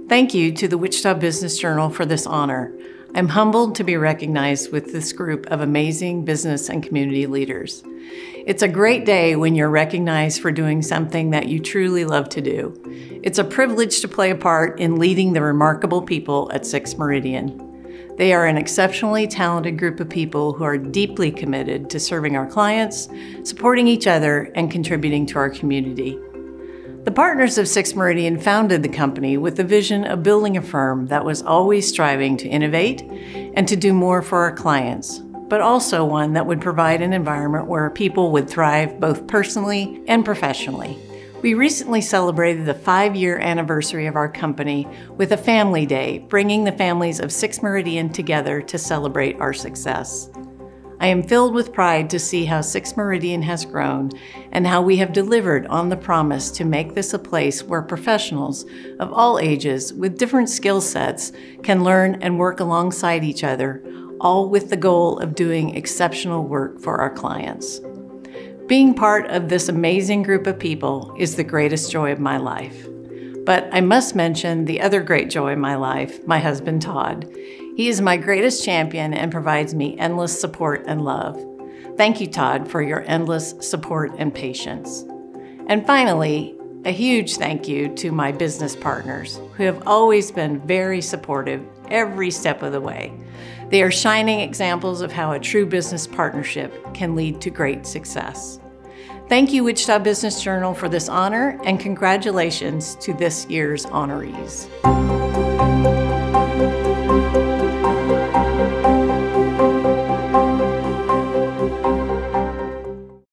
Thank you to the Wichita Business Journal for this honor. I'm humbled to be recognized with this group of amazing business and community leaders. It's a great day when you're recognized for doing something that you truly love to do. It's a privilege to play a part in leading the remarkable people at 6 Meridian. They are an exceptionally talented group of people who are deeply committed to serving our clients, supporting each other, and contributing to our community. The partners of 6 Meridian founded the company with the vision of building a firm that was always striving to innovate and to do more for our clients, but also one that would provide an environment where people would thrive both personally and professionally. We recently celebrated the 5-year anniversary of our company with a family day, bringing the families of 6 Meridian together to celebrate our success. I am filled with pride to see how 6 Meridian has grown and how we have delivered on the promise to make this a place where professionals of all ages with different skill sets can learn and work alongside each other, all with the goal of doing exceptional work for our clients. Being part of this amazing group of people is the greatest joy of my life. But I must mention the other great joy in my life, my husband, Todd. He is my greatest champion and provides me endless support and love. Thank you, Todd, for your endless support and patience. And finally, a huge thank you to my business partners who have always been very supportive every step of the way. They are shining examples of how a true business partnership can lead to great success. Thank you, Wichita Business Journal, for this honor, and congratulations to this year's honorees.